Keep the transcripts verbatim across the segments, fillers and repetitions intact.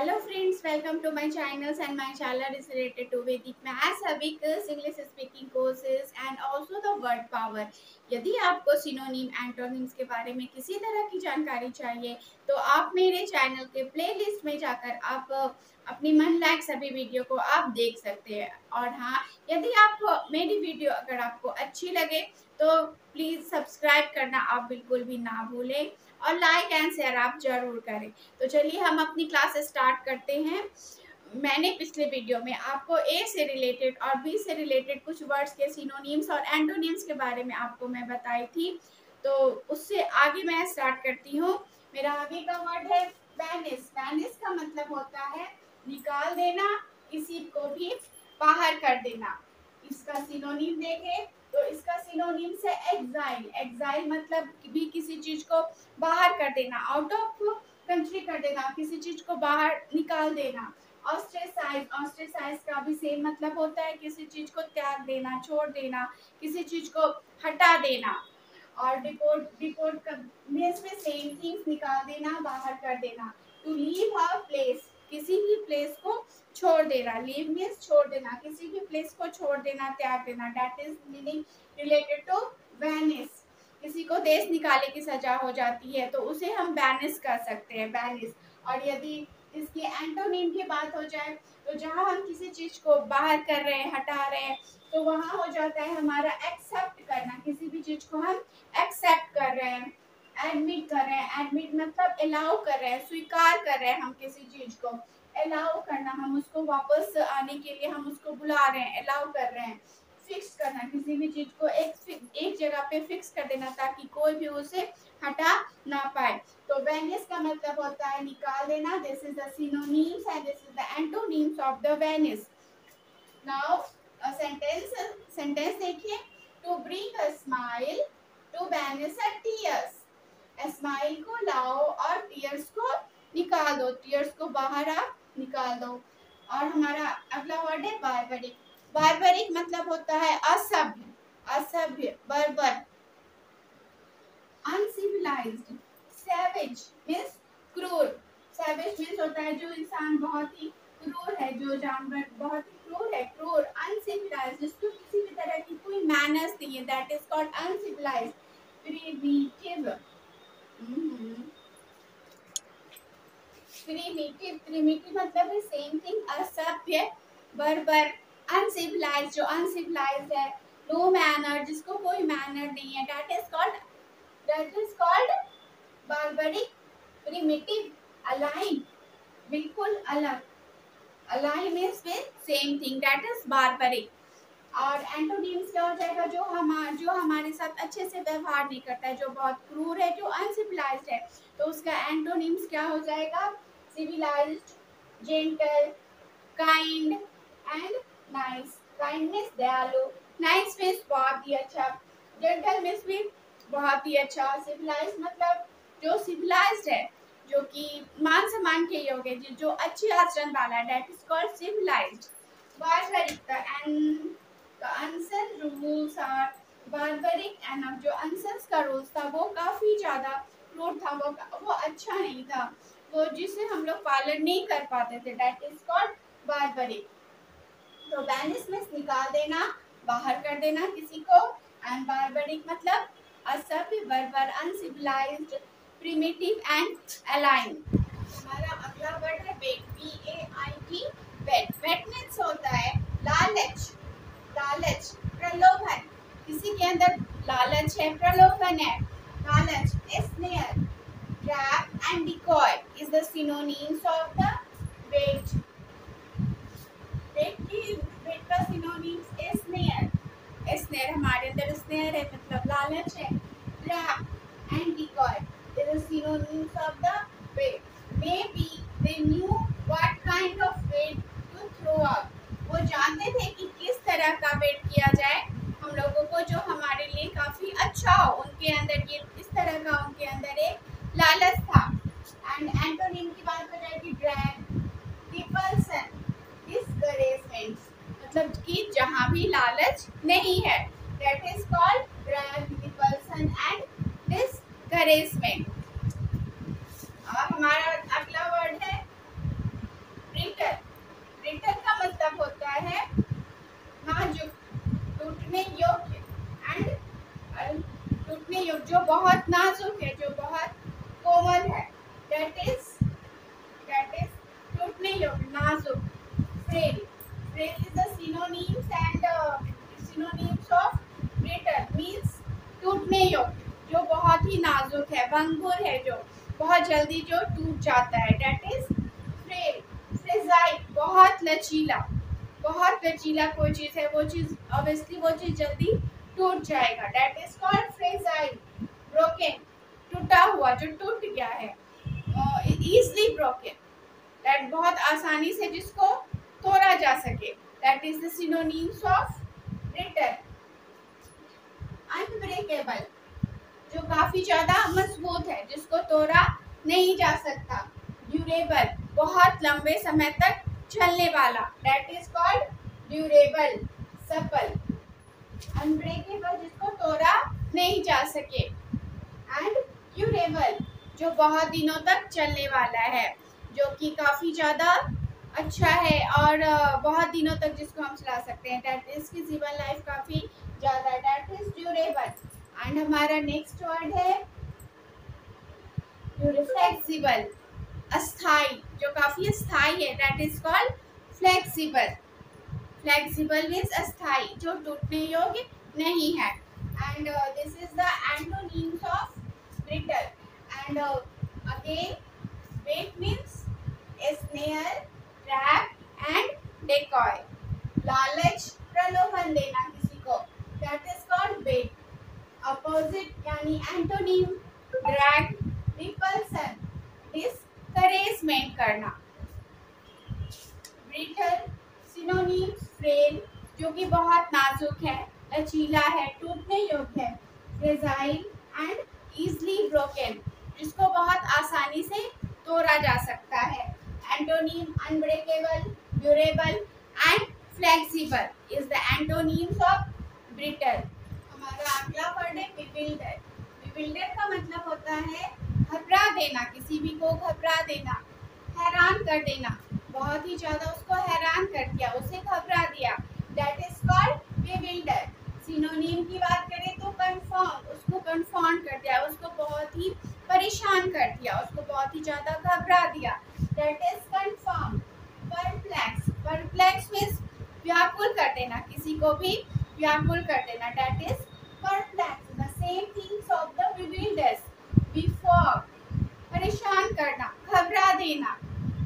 Hello friends, welcome to my channels and my channel is related to Vedic Maths, Abacus, English speaking courses and also the word power। यदि आपको synonym antonyms के बारे में किसी तरह की जानकारी चाहिए तो आप मेरे चैनल के प्लेलिस्ट में जाकर आप अपनी मन लायक सभी वीडियो को आप देख सकते हैं। और हाँ, यदि आपको मेरी वीडियो अगर आपको अच्छी लगे तो प्लीज सब्सक्राइब करना आप बिल्कुल भी ना भूलें और लाइक एंड शेयर आप जरूर करें। तो चलिए हम अपनी क्लास स्टार्ट करते हैं। मैंने पिछले वीडियो में आपको ए से रिलेटेड और बी से रिलेटेड कुछ वर्ड्स के सिनोनिम्स और एंटोनिम्स के बारे में आपको मैं बताई थी, तो उससे आगे मैं स्टार्ट करती हूँ। मेरा आगे का वर्ड है वैनिश। वैनिश का मतलब होता है निकाल देना, किसी को भी बाहर कर देना। इसका सिनोनिम देखें तो इसका सिनोनिम से एक्साइल। एक्साइल मतलब भी किसी चीज को बाहर कर देना, आउट ऑफ कंट्री कर देना, किसी चीज को बाहर निकाल देना। ऑस्ट्रेसाइज, ऑस्ट्रेसाइज का भी सेम मतलब होता है किसी चीज को त्याग देना, छोड़ देना, किसी चीज को हटा देना। और डिपोर्ट, डिपोर्ट का मींस में सेम थिंग्स, निकाल देना, बाहर कर देना। टू लीव अ प्लेस, किसी भी प्लेस को छोड़ देना। लीव मीन्स छोड़ देना, किसी भी प्लेस को छोड़ देना, त्याग देना। That is meaning related to vanish. किसी को देश निकाले की सजा हो जाती है तो उसे हम बैनिश कर सकते हैं, बैनिश। और यदि इसकी एंटोनिम की बात हो जाए तो जहाँ हम किसी चीज को बाहर कर रहे हैं, हटा रहे हैं, तो वहाँ हो जाता है हमारा एक्सेप्ट करना। किसी भी चीज को हम एक्सेप्ट कर रहे हैं, एडमिट कर रहे हैं। एडमिट मतलब अलाउ कर रहे हैं, स्वीकार कर रहे हैं हम किसी चीज को। अलाउ करना, हम उसको वापस आने के लिए हम उसको बुला रहे हैं, अलाउ कर रहे हैं। फिक्स करना, किसी भी चीज को एक एक जगह पे फिक्स कर देना ताकि कोई भी उसे हटा ना पाए। तो वैनिश का मतलब होता है निकाल देना। This is the synonyms and this is the antonyms of the vanish. Now sentence sentence देखिए। To bring a smile, to vanish a tears. Smile को लाओ और टीयर्स को निकाल दो, टीयर्स को बाहर आप निकाल दो। और हमारा अगला वर्ड है बारबरिक। बारबरिक मतलब होता है असभ्य, असभ्य, बर्बर, अनसिविलाइज्ड। सैवेज मीन्स क्रूर। सैवेज मीन्स होता है जो इंसान बहुत ही क्रूर है, जो जानवर बहुत ही क्रूर है, क्रूर। अनसिविलाइज्ड, जिसको किसी भी तरह की कोई मैनर्स नहीं है, that is called uncivilised. Primitive, primitive, primitive मतलब है सेम थिंग, असभ्य, बर्बर। अनसिविलाइज्ड, जो अनसिविलाइज्ड है, नो मैनर, जिसको कोई मैनर नहीं है, that is called that is called barbaric. Primitive, alien, बिल्कुल अलग। Alien means same thing, that is barbaric. और एंटोनिम्स क्या हो जाएगा? जो हम जो हमारे साथ अच्छे से व्यवहार नहीं करता है, जो बहुत क्रूर है, जो अनसिविलाइज्ड है, तो उसका एंटोनिम्स क्या हो जाएगा? Civilised, gentle, kind and nice. Kind means दयालु, नाइस मीन्स बहुत ही अच्छा, जेंटल मीन्स भी बहुत ही अच्छा। सिविलाइज्ड मतलब जो सिविलाइज्ड है, जो कि मान सम्मान के योग्य है, जो अच्छे आचरण वाला है, that is called civilised. Barbaric and The अनसन रूल्स आर बारबरिक। एंड अब जो अनसन्स का रूल्स था वो काफी ज्यादा क्रूर था, वो वो अच्छा नहीं था, वो जिसे हम लोग पालन नहीं कर पाते थे, दैट इज कॉल्ड बारबरिक। तो वैनिश मींस निकाल देना, बाहर कर देना किसी को। एंड बारबरिक मतलब असभ्य, बर्बर, अनसिविलाइज्ड, प्रिमिटिव एंड अलाइन। हमारा अगला वर्ड है bait, B A I T, bait. Bait means होता है लालच, लालच, प्रलोभन। किसी के अंदर लालच है, प्रलोभन है, लालच। Snare, trap and decoy is the synonyms of the bait. Bait की बेट का सिनोनिम्स स्नेयर। स्नेयर, हमारे अंदर स्नेयर है मतलब लालच है। Trap and decoy is the synonyms of the bait. Maybe they knew what kind of bait to throw out. वो जानते थे कि किस तरह का बेट किया जाए हम लोगों को जो हमारे लिए काफी अच्छा हो। उनके अंदर ये इस तरह का उनके अंदर एक लालच था। एंड एंटोनिम की बात हो जाए कि ड्रैग, रिपल्सन, डिस्करेजमेंट, मतलब कि जहाँ भी लालच नहीं है, that is called drag, repulsion and discouragement. और हमारा अगला वर्ड है ब्रिटल, ब्रिटल का मतलब होता है नाजुक, टूटने योग्य, एंड टूटने योग्य, जो बहुत नाजुक है, जो बहुत कोमल है, दैट इज दैट इज टूटने योग्य, नाजुक। Frail, frail is the synonyms and uh, synonyms of brittle means टूटने योग्य, जो बहुत ही नाजुक है, भंगुर है, जो बहुत जल्दी जो टूट जाता है, दैट इज फ्रेल। फ्रेजाइल, बहुत लचीला, बहुत लचीला कोई चीज है, वो चीज ऑब्वियसली वो चीज जल्दी टूट जाएगा, that is called fragile. Broken, टूटा हुआ, जो टूट गया है, इजली ब्रोकन, दैट बहुत आसानी से जिसको तोड़ा जा सके, that is the synonyms of brittle. Unbreakable, जो काफी ज्यादा मजबूत है, जिसको तोड़ा नहीं जा सकता। ड्यूरेबल, बहुत लंबे समय तक चलने वाला, दैट इज कॉल्ड ड्यूरेबल। सफल, अनब्रेकेबल, जिसको तोड़ा नहीं जा सके, एंड ड्यूरेबल, जो बहुत दिनों तक चलने वाला है, जो कि काफी ज्यादा अच्छा है और बहुत दिनों तक जिसको हम चला सकते हैं, दैट इज की जीवन लाइफ काफी ज्यादा, दैट इज ड्यूरेबल। एंड हमारा नेक्स्ट वर्ड है फ्लेक्सिबल, अस्थाई, जो काफी अस्थाई है, that is called flexible. Flexible means अस्थाई, जो टूटने योग्य नहीं है। And this is the antonyms of brittle. And again bait means snare, trap and decoy, लालच, प्रलोभन देना किसी को, that is called bait. Opposite यानी एंटोनिम, ड्रैग, रिपल्सन, डिस्करेजमेंट करना। ब्रिटल सिनोनिम्स, फ्रेल, जो कि बहुत नाजुक है, लचीला है, टूटने योग्य है। फ्रेजाइल एंड इजली ब्रोकन, जिसको बहुत आसानी से तोड़ा जा सकता है। Antonym, unbreakable, durable and flexible is the antonyms of brittle. हमारा अगला वर्ड है बिविल्डर। बिविल्डर का मतलब होता है घबरा देना, किसी भी को घबरा देना, हैरान कर देना, बहुत ही ज्यादा उसको हैरान कर दिया, उसे घबरा दिया, that is called bewilder. Synonym की बात करें तो कंफर्म, उसको कंफर्म कर दिया, उसको बहुत ही परेशान कर दिया, उसको बहुत ही ज्यादा घबरा दिया, that is confirm. Perplex, perplex means व्याकुल कर देना, किसी को भी व्याकुल कर देना, that is perplex. The same things of the bewilders, befog, परेशान करना, घबरा देना,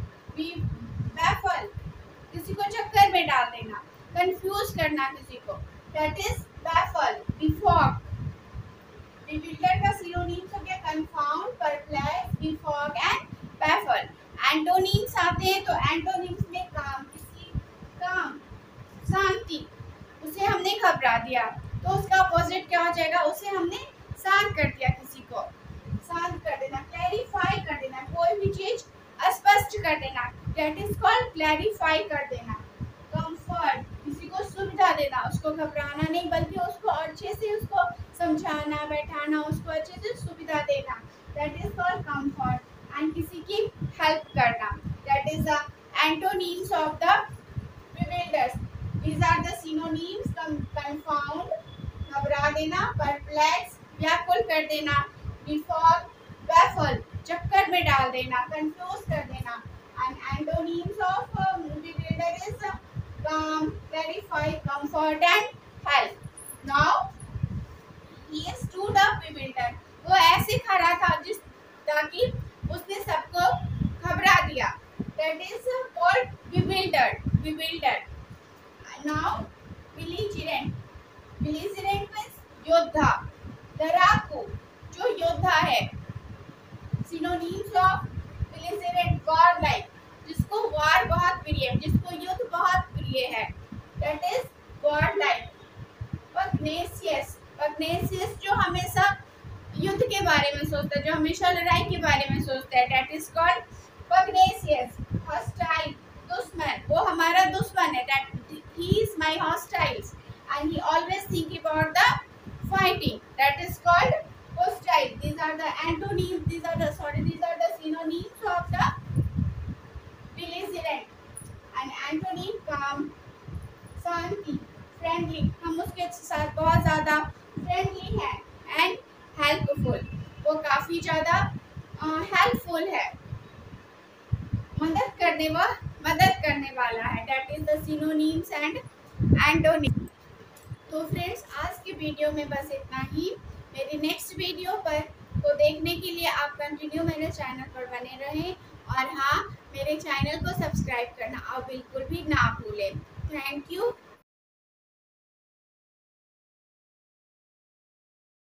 बैफल, किसी को चक्कर में डाल देना, कंफ्यूज करना किसी को, that is baffle, befog. Bewilder का सिनोनिम्स हो गया confound, perplex, befog and baffle. Antonyms आते हैं तो एंटोनिम्स में काम, किसी काम, शांति, उसे हमने घबरा दिया तो उसका अपोजिट क्या हो जाएगा, उसे हमने शांत कर दिया, किसी को शांत कर देना, क्लैरिफाई कर देना, कोई भी चीज स्पष्ट कर देना, दैट इज कॉल्ड क्लैरिफाई कर देना। कंफर्ट, किसी को सुविधा देना, उसको घबराना नहीं बल्कि उसको अच्छे से उसको समझाना, बैठाना, उसको अच्छे से सुविधा देना, that is called comfort. And किसी की हेल्प करना, that is the antonyms of the bewilders. These are the synonyms, confound, घबरा देना, परप्लेक्स, व्याकुल कर देना, बिफॉग, बैफल, चक्कर में डाल देना, कंफ्यूज कर देना। And antonyms of bewilder is calm, clarify, comfort and help. Now he stood up bewildered. वो ऐसे खड़ा था जिस ताकि उसने सबको घबरा दिया, that is called bewildered, bewildered. Now belligerent, belligerent means योद्धा, लड़ाकू, जो योद्धा है। Synonyms of belligerent, warlike, जिसको वार बहुत प्रिय है, जिसको युद्ध बहुत प्रिय है, that is warlike. Pugnacious, pugnacious, जो हमेशा युद्ध के बारे में सोचता है, जो हमेशा लड़ाई के बारे में सोचता है, that is called pugnacious. Hostile, दुश्मन, वो हमारा दुश्मन है, that he is my hostiles and he always think about the fighting, that is called hostile. These are the antonyms, these are the sorry these are the synonyms of the belligerent. Antonym calm, शांति, friendly, हम उसके साथ बहुत ज़्यादा friendly हैं। And helpful, वो काफ़ी ज़्यादा हेल्पफुल है, मदद करने व मदद करने वाला है। That is the synonyms and antonym. तो फ्रेंड्स, आज की वीडियो में बस इतना ही। मेरी नेक्स्ट वीडियो पर को देखने के लिए आप कंटिन्यू मेरे चैनल पर बने रहें, और हाँ, मेरे चैनल को सब्सक्राइब करना आप बिल्कुल भी ना भूलें। Thank you.